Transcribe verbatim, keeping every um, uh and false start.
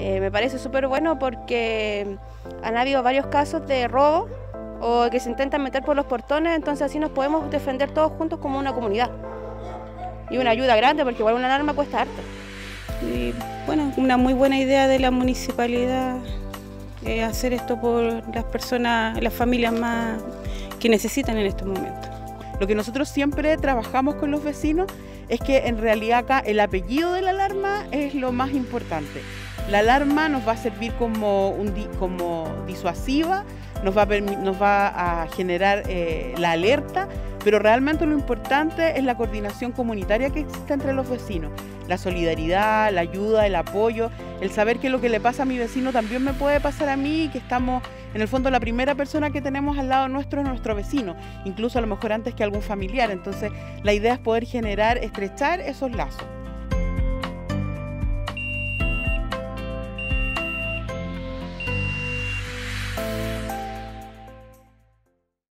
Eh, me parece súper bueno porque han habido varios casos de robo o que se intentan meter por los portones, entonces así nos podemos defender todos juntos como una comunidad. Y una ayuda grande porque igual una alarma cuesta harto. Y bueno, una muy buena idea de la municipalidad eh, hacer esto por las personas, las familias más que necesitan en estos momentos. Lo que nosotros siempre trabajamos con los vecinos es que en realidad acá el apellido de la alarma es lo más importante. La alarma nos va a servir como, un, como disuasiva, nos va a, nos va a generar eh, la alerta, pero realmente lo importante es la coordinación comunitaria que existe entre los vecinos. La solidaridad, la ayuda, el apoyo, el saber que lo que le pasa a mi vecino también me puede pasar a mí y que estamos, en el fondo, la primera persona que tenemos al lado nuestro es nuestro vecino, incluso a lo mejor antes que algún familiar. Entonces, la idea es poder generar, estrechar esos lazos.